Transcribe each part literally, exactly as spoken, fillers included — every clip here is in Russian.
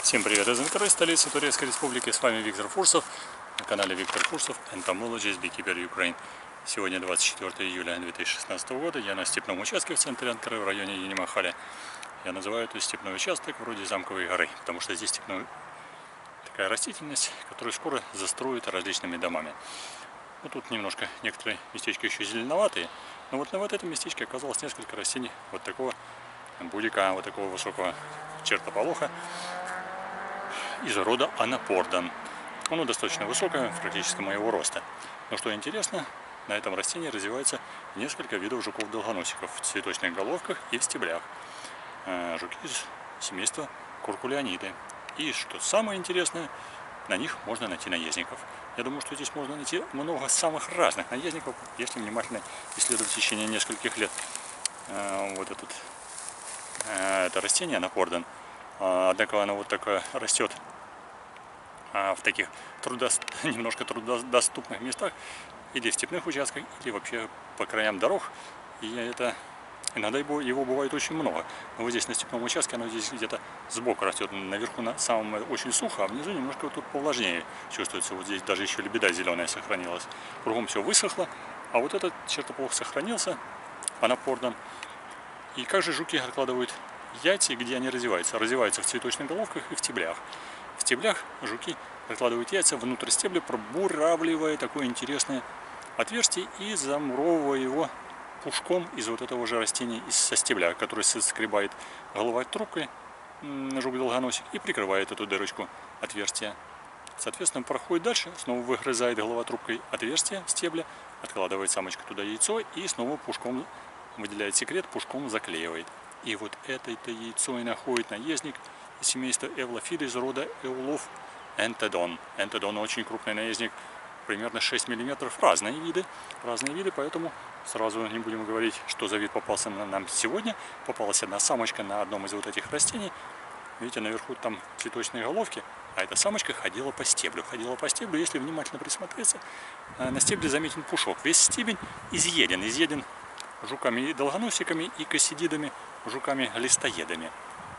Всем привет из Анкары, столицы Турецкой Республики. С вами Виктор Фурсов на канале Виктор Фурсов Entomologist Beekeeper Ukraine. Сегодня двадцать четвёртое июля две тысячи шестнадцатого года. Я на степном участке в центре Анкары, в районе Юнимахали. Я называю это степной участок вроде Замковой горы, потому что здесь степная такая растительность, которую скоро застроят различными домами. Ну, тут немножко некоторые местечки еще зеленоватые, но вот на вот этом местечке оказалось несколько растений вот такого будика, вот такого высокого чертополоха из рода Анапордан. Оно достаточно высокое, практически моего роста. Но что интересно, на этом растении развивается несколько видов жуков-долгоносиков в цветочных головках и в стеблях. Жуки из семейства куркулиониды. И что самое интересное, на них можно найти наездников. Я думаю, что здесь можно найти много самых разных наездников, если внимательно исследовать в течение нескольких лет вот этот, это растение Анапордан. Однако оно вот такое растет в таких трудост... немножко трудодоступных местах, или в степных участках, или вообще по краям дорог. И это иногда его, его бывает очень много. Но вот здесь на степном участке оно здесь где-то сбоку растет. Наверху на самом очень сухо, а внизу немножко вот тут повлажнее чувствуется. Вот здесь даже еще лебеда зеленая сохранилась. Кругом все высохло, а вот этот чертополох сохранился, Анапордан. И как же жуки откладывают яйца, где они развиваются? Развиваются в цветочных головках и в стеблях. В стеблях жуки откладывают яйца внутрь стебля, пробуравливая такое интересное отверстие и замуровывая его пушком из вот этого же растения, из со стебля, который соскребает головой трубкой жук-долгоносик и прикрывает эту дырочку отверстия. Соответственно, проходит дальше, снова выгрызает голова трубкой отверстие стебля, откладывает самочка туда яйцо и снова пушком выделяет секрет, пушком заклеивает. И вот это-то яйцо и находит наездник из семейства Эвлофида из рода Эулов Энтедон. Энтедон очень крупный наездник, примерно шесть миллиметров. Разные виды, разные виды, поэтому сразу не будем говорить, что за вид попался нам сегодня. Попалась одна самочка на одном из вот этих растений. Видите, наверху там цветочные головки, а эта самочка ходила по стеблю. Ходила по стеблю, если внимательно присмотреться, на стебле заметен пушок. Весь стебень изъеден, изъеден жуками и долгоносиками и кассидидами, жуками-листоедами.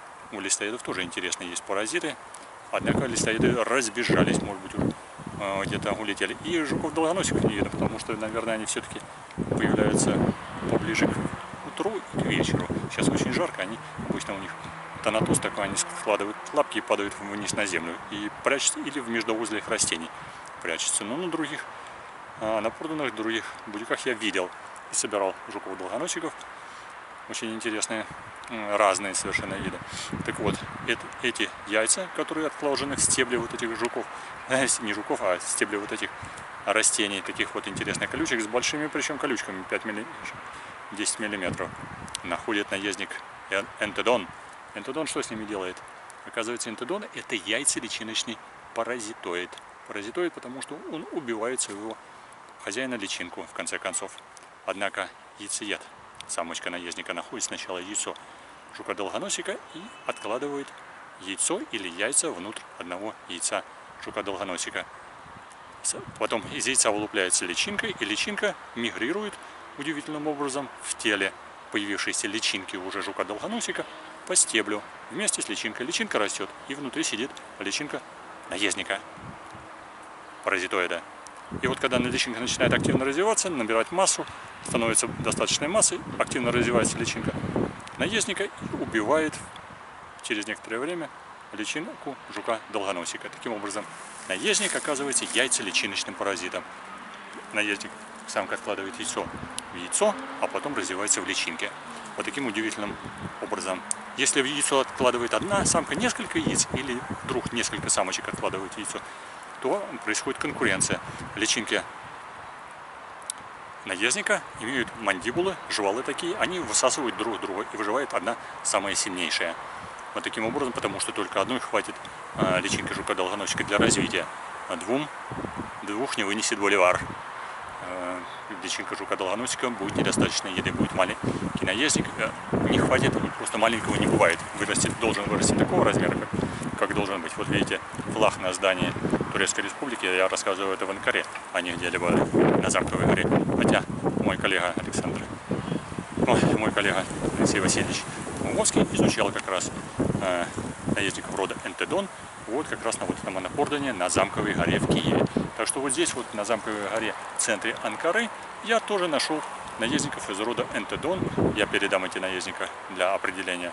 У листоедов тоже интересно есть паразиты, однако листоеды разбежались, может быть, уже э, где-то улетели. И жуков-долгоносиков не видно, потому что, наверное, они все-таки появляются поближе к утру и к вечеру. Сейчас очень жарко, они обычно у них тонатоз такой, они складывают лапки и падают вниз на землю и прячутся, или в междоузлях растений прячутся. Но на других, э, на проданных других будиках я видел и собирал жуков-долгоносиков. Очень интересные, разные совершенно виды. Так вот, это, эти яйца, которые отложены в стебле вот этих жуков, не жуков, а стебли вот этих растений, таких вот интересных колючек, с большими причем колючками, пять миллиметров, десять миллиметров, находит наездник Энтедон. Энтедон что с ними делает? Оказывается, Энтедон — это яйцеличиночный паразитоид. Паразитоид, потому что он убивает своего хозяина личинку, в конце концов. Однако яйцеед, самочка наездника, находит сначала яйцо жука-долгоносика и откладывает яйцо или яйца внутрь одного яйца жука-долгоносика. Потом из яйца вылупляется личинка, и личинка мигрирует удивительным образом в теле появившейся личинки уже жука-долгоносика по стеблю. Вместе с личинкой личинка растет, и внутри сидит личинка наездника, паразитоида. И вот когда личинка начинает активно развиваться, набирать массу, становится достаточной массой, активно развивается личинка наездника и убивает через некоторое время личинку жука-долгоносика. Таким образом, наездник оказывается яйцеличиночным паразитом. Наездник, самка, откладывает яйцо в яйцо, а потом развивается в личинке. Вот таким удивительным образом. Если в яйцо откладывает одна самка несколько яиц, или вдруг несколько самочек откладывают яйцо, то происходит конкуренция. Личинки наездника имеют мандибулы, жвалы такие, они высасывают друг друга, и выживает одна самая сильнейшая. Вот таким образом, потому что только одной хватит а, личинки жука-долгоносика для развития, а двум, двух не вынесет боливар. А, личинка жука-долгоносика будет недостаточно еды, будет маленький наездник, а, не хватит, и просто маленького не бывает. Вырастет, должен вырасти такого размера, как, как должен быть. Вот видите, флаг на здании Турецкой Республики, я рассказываю это в Анкаре, а не где-либо на Замковой горе. Хотя мой коллега Александр, ой, мой коллега Алексей Васильевич Умовский изучал как раз э, наездников рода Энтедон, вот как раз на вот этом анапордоне на Замковой горе в Киеве. Так что вот здесь вот на Замковой горе в центре Анкары я тоже нашел наездников из рода Энтедон. Я передам эти наездника для определения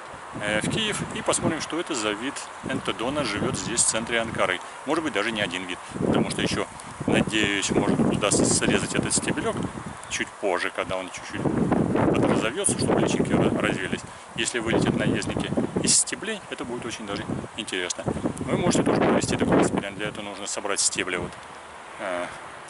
в Киев и посмотрим, что это за вид Энтедона живет здесь в центре Анкары. Может быть, даже не один вид, потому что еще, надеюсь, может удастся срезать этот стебелек чуть позже, когда он чуть-чуть подразовьется, чтобы личинки развились. Если вылетят наездники из стеблей, это будет очень даже интересно. Вы можете тоже провести такой эксперимент. Для этого нужно собрать стебли вот э,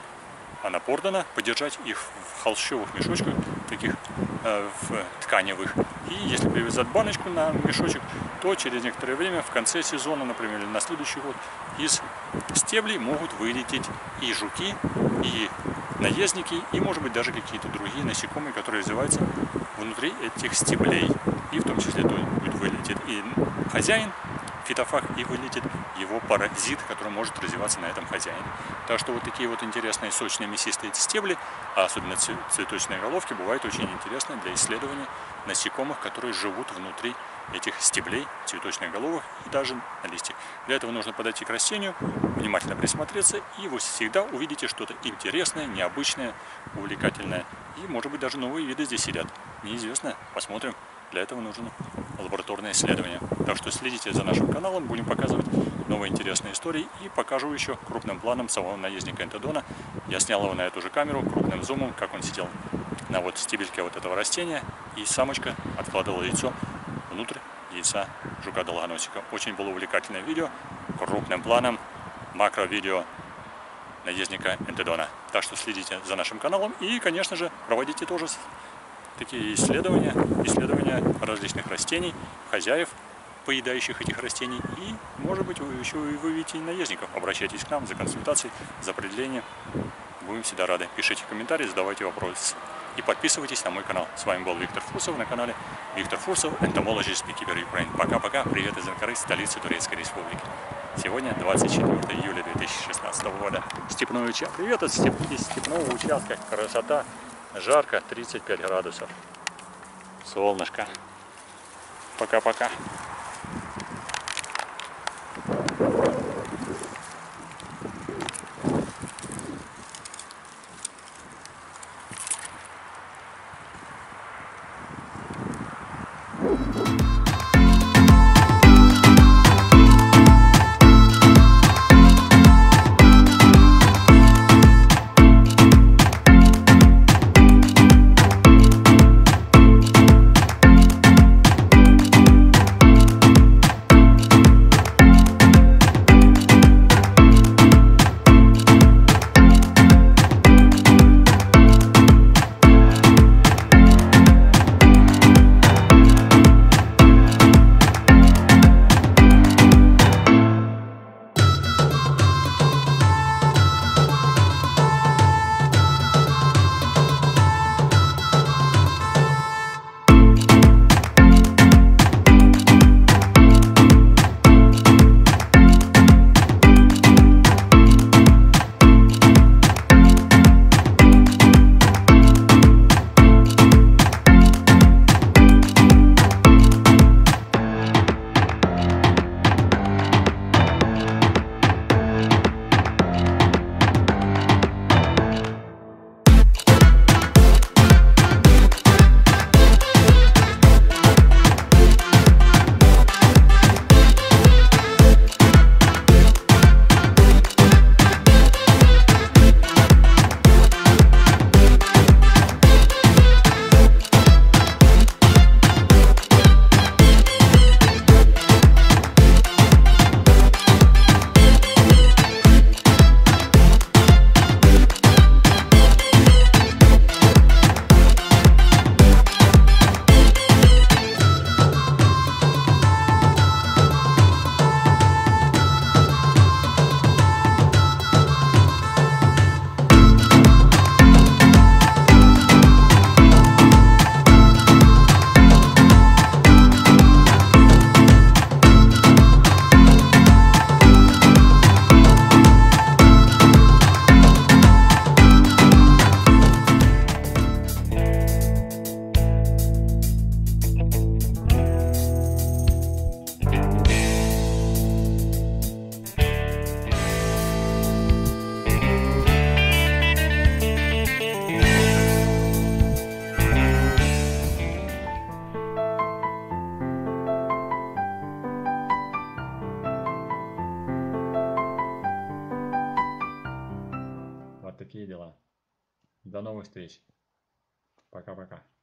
анапордона, подержать их в холщовых мешочках, таких э, в тканевых. И если привязать баночку на мешочек, то через некоторое время, в конце сезона, например, или на следующий год, из стеблей могут вылететь и жуки, и наездники, и, может быть, даже какие-то другие насекомые, которые развиваются внутри этих стеблей. И в том числе то будет вылететь и хозяин, фитофаг, и вылетит его паразит, который может развиваться на этом хозяине. Так что вот такие вот интересные, сочные, мясистые эти стебли, а особенно цветочные головки, бывают очень интересны для исследования насекомых, которые живут внутри этих стеблей, цветочных головок и даже на листьях. Для этого нужно подойти к растению, внимательно присмотреться, и вы всегда увидите что-то интересное, необычное, увлекательное. И, может быть, даже новые виды здесь сидят. Неизвестно. Посмотрим. Для этого нужно лабораторное исследование. Так что следите за нашим каналом, будем показывать новые интересные истории и покажу еще крупным планом самого наездника Энтедона. Я снял его на эту же камеру, крупным зумом, как он сидел на вот стебельке вот этого растения, и самочка откладывала яйцо внутрь яйца жука-долгоносика. Очень было увлекательное видео, крупным планом, макро-видео наездника Энтедона. Так что следите за нашим каналом и, конечно же, проводите тоже такие исследования, исследования различных растений, хозяев, поедающих этих растений. И, может быть, вы еще и выведете наездников. Обращайтесь к нам за консультацией, за определением. Будем всегда рады. Пишите комментарии, задавайте вопросы. И подписывайтесь на мой канал. С вами был Виктор Фурсов на канале Виктор Фурсов, Entomologist Beekeeper Ukraine. Пока-пока. Привет из Анкары, столицы Турецкой Республики. Сегодня двадцать четвёртое июля две тысячи шестнадцатого года. Степной участок. Привет от степ... из степного участка. Красота. Жарко, тридцать пять градусов. Солнышко. Пока-пока. дела. До новых встреч. Пока-пока.